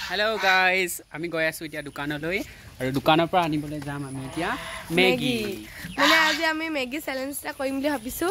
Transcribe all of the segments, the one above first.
Hello guys, আমি গৈ আছো এতিয়া দোকানলৈ আৰু দোকানৰ পৰা আনিবলৈ যাম আমি এতিয়া মেগি। মানে আজি আমি মেগি চ্যালেঞ্জটা কৰিম বুলি ভাবিছো।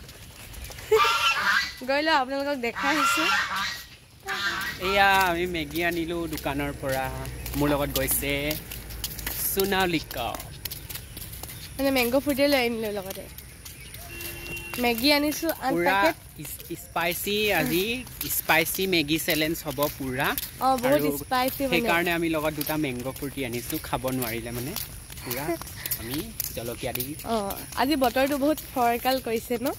গইলো আপোনালোকক দেখাই আছো। এয়া আমি মেগি আনিলো দোকানৰ পৰা। মোৰ লগত গৈছে Sonalika। মানে ম্যাঙ্গো ফুডে লৈ আনিলো লগতে। মেগি আনিছো আন প্যাকেট স্পাইসি আজি স্পাইসি মেগি চ্যালেঞ্জ হ'ব পুৰা। বহুত স্পাইসি মানে। সেই কাৰণে আমি লগত দুটা ম্যাঙ্গো ফুটি আনিছো খাব নোৱাৰিলে মানে পুৰা আমি জলকীয়া দি। আজি বতৰটো বহুত ফৰকাল কৰিছে ন?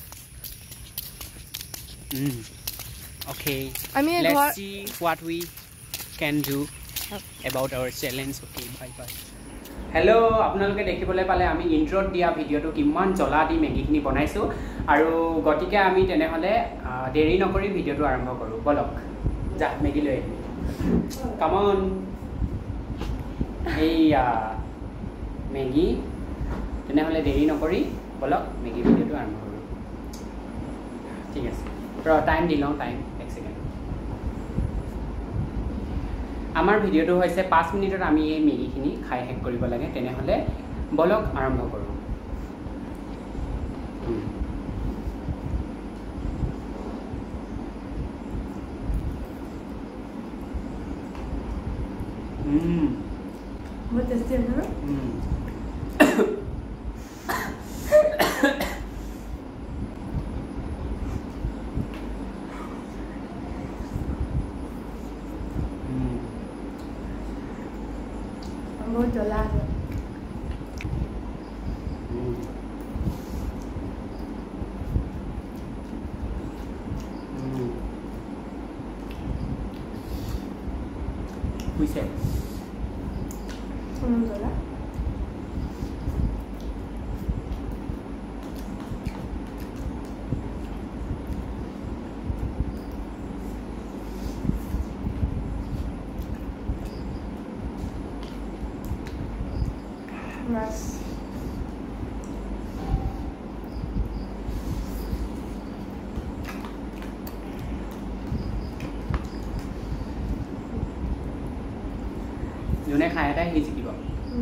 Okay. Let's see what we can do about our challenge. Okay, bye bye. Hello, আপোনালোকে দেখিবলৈ পালে আমি ইন্ট্ৰোত দিয়া ভিডিওটো কিমান জ্বলা দি মেগিখিনি বনাইছো আৰু গটিকে আমি তেনেহলে দেৰি নকৰি ভিডিওটো আৰম্ভ কৰো বলক যা মেগি লৈ কাম অন এইয়া মেগি তেনেহলে দেৰি নকৰি বলক মেগি ভিডিওটো আৰম্ভ কৰো ঠিক আছে টাইম দি লওঁ টাইম এক সেকেন্ড আমাৰ ভিডিওটো হৈছে 5 মিনিটত আমি এই মেগিখিনি খাই শেষ কৰিব লাগে তেনেহলে বলক আৰম্ভ কৰো बहुत टेस्टी है ना बहुत जला है Puise. जला Nice. যোনে খায় এটা সি জিকিব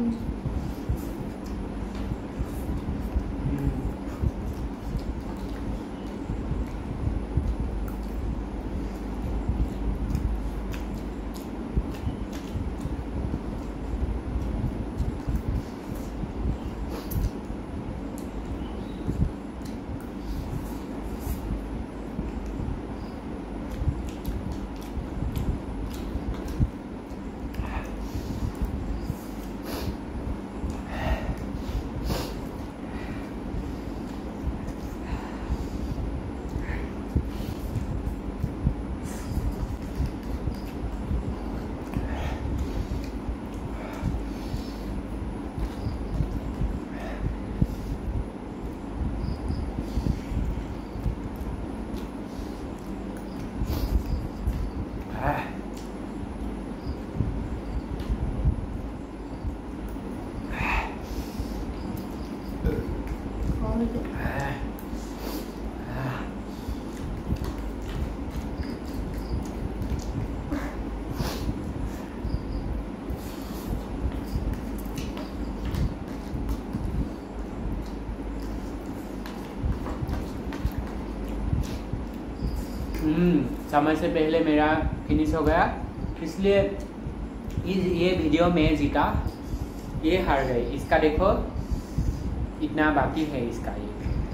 समय से पहले मेरा फिनिश हो गया इसलिए ये वीडियो में जीता ये हार गई इसका देखो इतना बाकी है इसका ये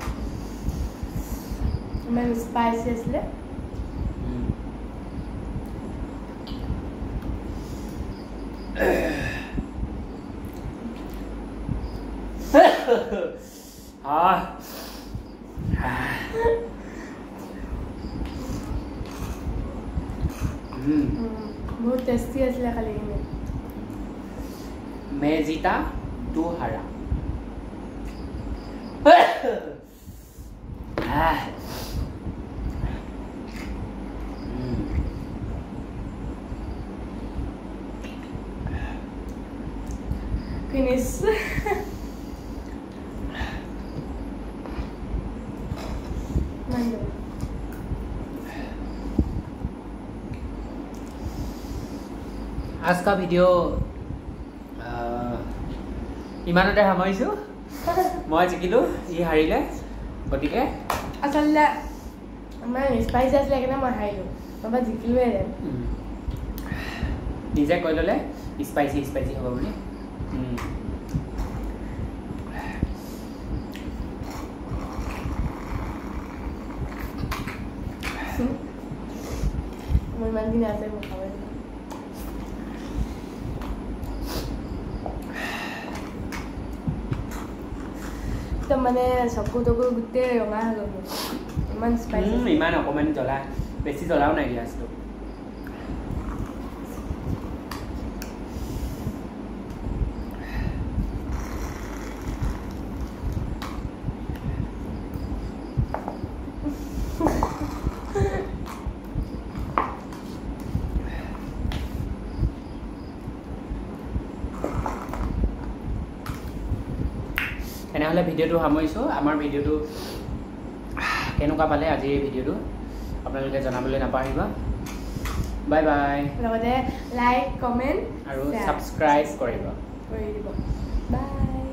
मैं स्पाइसी इसलिए हाँ बहुत टेस्टी है इसलिए खाली मैं जीता तू हारा फिनिश आज का वीडियो इमानते सामरिছো মই জিকিলো ই হাৰিলে গতিকে আচলতে আমাৰ স্পাইচি আছিল কেনে মই হাৰিলো বাবা জিকিলোৱে ৰে নিজে কৈ ললে স্পাইচি হ'ব বুলি মই ইমান দিন আছে মই খাব তো মানে চকু তকু গোটেই ৰঙা হৈ গ'ল ইমান স্পাইচি ইমান অকণমান জ্বলা বেছি জ্বলাও নাই দিয়া আছো এনেহলে ভিডিওটো সামৰিছো আমাৰ ভিডিওটো কেনেকুৱা পালে আজি এই ভিডিওটো আপোনালোকে জনাবলৈ নাপাহৰিবা বাই বাই লগতে লাইক কমেন্ট আৰু সাবস্ক্ৰাইব কৰিব বাই